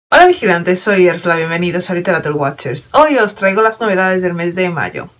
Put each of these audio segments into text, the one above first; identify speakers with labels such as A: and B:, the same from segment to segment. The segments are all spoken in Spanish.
A: Hola vigilantes, soy Ursula, bienvenidos a Literature Watchers. Hoy os traigo las novedades del mes de mayo.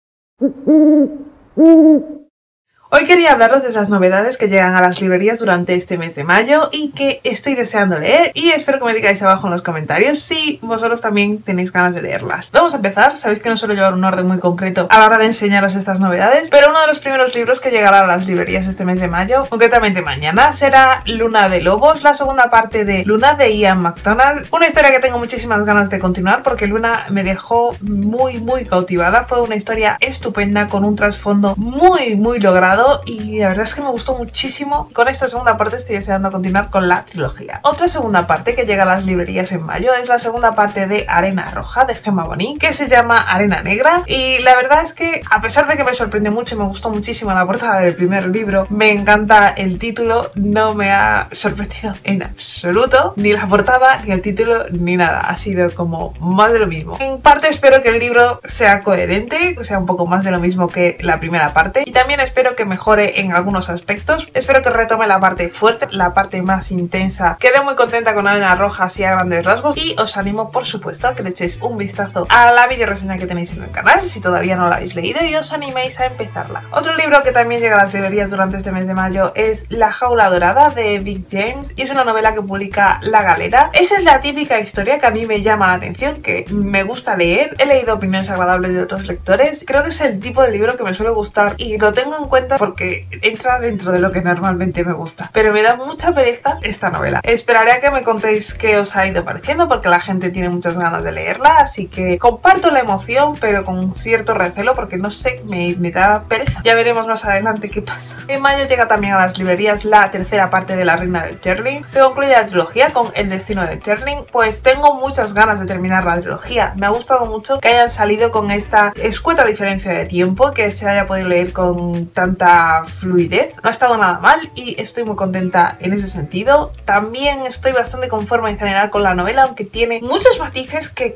A: Hoy quería hablaros de esas novedades que llegan a las librerías durante este mes de mayo y que estoy deseando leer, y espero que me digáis abajo en los comentarios si vosotros también tenéis ganas de leerlas. Vamos a empezar. Sabéis que no suelo llevar un orden muy concreto a la hora de enseñaros estas novedades, pero uno de los primeros libros que llegará a las librerías este mes de mayo, concretamente mañana, será Luna de Lobos, la segunda parte de Luna de Ian McDonald. Una historia que tengo muchísimas ganas de continuar porque Luna me dejó muy cautivada. Fue una historia estupenda con un trasfondo muy logrado y la verdad es que me gustó muchísimo. Con esta segunda parte estoy deseando continuar con la trilogía. Otra segunda parte que llega a las librerías en mayo es la segunda parte de Arena Roja de Gemma Bonny, que se llama Arena Negra, y la verdad es que a pesar de que me sorprende mucho y me gustó muchísimo la portada del primer libro, me encanta el título. No me ha sorprendido en absoluto, ni la portada, ni el título, ni nada. Ha sido como más de lo mismo. En parte espero que el libro sea coherente, o sea un poco más de lo mismo que la primera parte, y también espero que mejore en algunos aspectos. Espero que retome la parte fuerte, la parte más intensa. Quedé muy contenta con Arena Roja así a grandes rasgos, y os animo por supuesto a que le echéis un vistazo a la video reseña que tenéis en el canal si todavía no la habéis leído y os animéis a empezarla. Otro libro que también llega a las librerías durante este mes de mayo es La Jaula Dorada de Vic James, y es una novela que publica La Galera. Esa es la típica historia que a mí me llama la atención, que me gusta leer. He leído opiniones agradables de otros lectores. Creo que es el tipo de libro que me suele gustar y lo tengo en cuenta porque entra dentro de lo que normalmente me gusta, pero me da mucha pereza esta novela. Esperaré a que me contéis qué os ha ido pareciendo porque la gente tiene muchas ganas de leerla, así que comparto la emoción pero con un cierto recelo porque no sé, me da pereza. Ya veremos más adelante qué pasa. En mayo llega también a las librerías la tercera parte de La Reina del Cherling. Se concluye la trilogía con El Destino del Cherling. Pues tengo muchas ganas de terminar la trilogía. Me ha gustado mucho que hayan salido con esta escueta diferencia de tiempo, que se haya podido leer con tanta fluidez. No ha estado nada mal y estoy muy contenta en ese sentido. También estoy bastante conforme en general con la novela, aunque tiene muchos matices que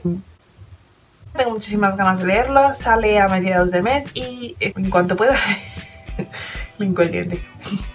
A: tengo muchísimas ganas de leerlo. Sale a mediados de mes y en cuanto pueda link pendiente.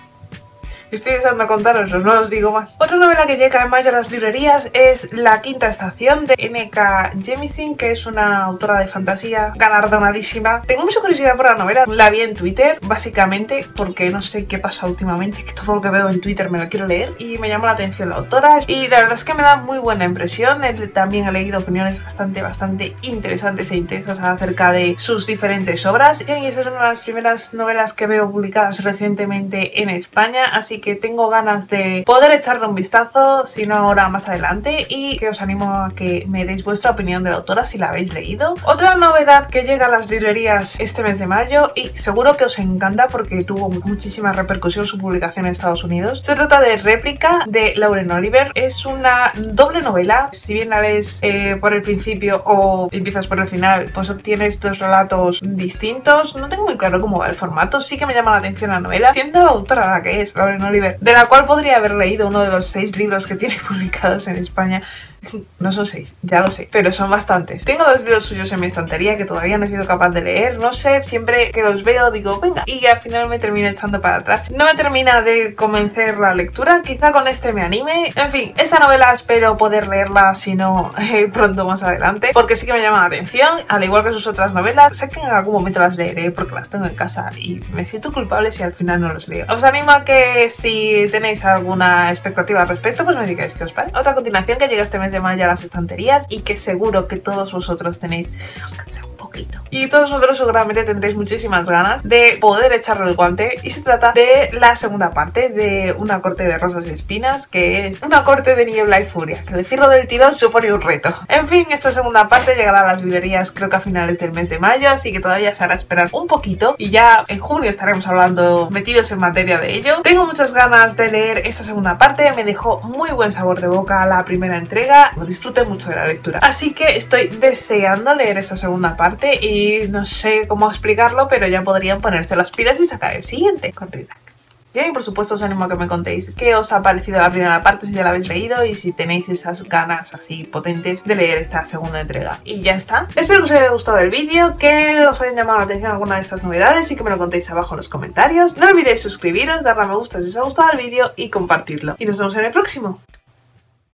A: Estoy deseando contaroslo, no os digo más. Otra novela que llega en mayo a las librerías es La Quinta Estación de N.K. Jemisin, que es una autora de fantasía galardonadísima. Tengo mucha curiosidad por la novela. La vi en Twitter, básicamente porque no sé qué pasa últimamente, que todo lo que veo en Twitter me lo quiero leer, y me llama la atención la autora y la verdad es que me da muy buena impresión. También he leído opiniones bastante interesantes e intensas acerca de sus diferentes obras, y esta es una de las primeras novelas que veo publicadas recientemente en España, así que tengo ganas de poder echarle un vistazo, si no ahora más adelante, y que os animo a que me deis vuestra opinión de la autora si la habéis leído. Otra novedad que llega a las librerías este mes de mayo y seguro que os encanta porque tuvo muchísima repercusión su publicación en Estados Unidos, se trata de Réplica de Lauren Oliver. Es una doble novela. Si bien la lees por el principio o empiezas por el final, pues obtienes dos relatos distintos. No tengo muy claro cómo va el formato. Sí que me llama la atención la novela, siendo la autora la que es, Lauren Oliver, de la cual podría haber leído uno de los 6 libros que tiene publicados en España. No son 6, ya lo sé, pero son bastantes. Tengo 2 libros suyos en mi estantería que todavía no he sido capaz de leer. No sé, siempre que los veo digo, venga, y al final me termino echando para atrás. No me termina de convencer la lectura, quizá con este me anime. En fin, esta novela espero poder leerla, si no pronto más adelante, porque sí que me llama la atención, al igual que sus otras novelas. Sé que en algún momento las leeré porque las tengo en casa y me siento culpable si al final no los leo. Os animo a que si tenéis alguna expectativa al respecto, pues me digáis qué os parece. Otra continuación que llega este mes de mayo a las estanterías y que seguro que todos vosotros tenéis, aunque sea un poquito, y todos vosotros seguramente tendréis muchísimas ganas de poder echarle el guante, y se trata de la segunda parte de Una corte de rosas y espinas, que es Una corte de niebla y furia, que decirlo del tirón supone un reto. En fin, esta segunda parte llegará a las librerías creo que a finales del mes de mayo, así que todavía se hará esperar un poquito y ya en junio estaremos hablando metidos en materia de ello. Tengo muchas ganas de leer esta segunda parte, me dejó muy buen sabor de boca la primera entrega, disfruté mucho de la lectura, así que estoy deseando leer esta segunda parte y no sé cómo explicarlo, pero ya podrían ponerse las pilas y sacar el siguiente con relax. Y por supuesto os animo a que me contéis qué os ha parecido la primera parte, si ya la habéis leído y si tenéis esas ganas así potentes de leer esta segunda entrega. Y ya está. Espero que os haya gustado el vídeo, que os hayan llamado la atención alguna de estas novedades y que me lo contéis abajo en los comentarios. No olvidéis suscribiros, darle a me gusta si os ha gustado el vídeo y compartirlo. Y nos vemos en el próximo.